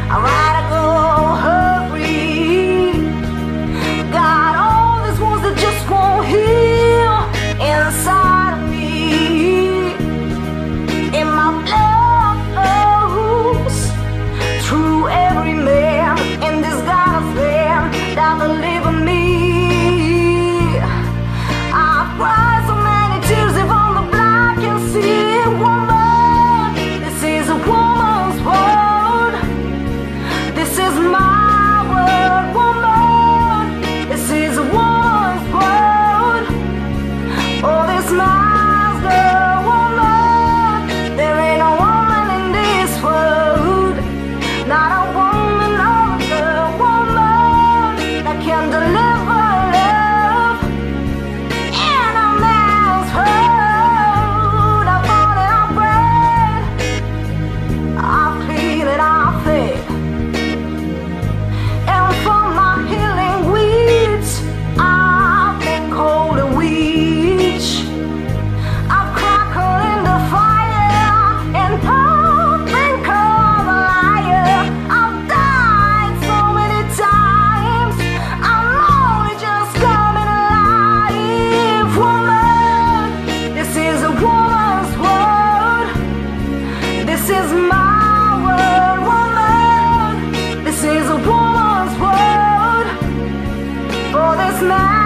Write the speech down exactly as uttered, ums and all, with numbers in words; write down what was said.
I gotta go hurry. Got all these wounds that just won't heal inside of me. In my blood flows through every man in this God of land that believe in me. I've cried so many tears if on the block can see it. Woman, this is a woman's world. This is my world, woman. This is a woman's world. Oh, this man's girl, woman. There ain't a woman in this world, not a woman or a girl, woman, that can deliver love in a man's world. I want it, I pray, I plead and I plead. And for my healing weeds, I've been cold and weak. I've crackled in the fire and I've been called a liar. I've died so many times, I'm only just coming alive. Woman, this is a woman's world. This is my world, woman. This is a woman's world. For this man